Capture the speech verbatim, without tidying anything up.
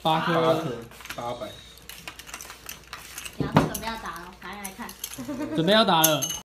八八颗， 颗，八百。 你要准备要打了，拿来看。 准备要打了。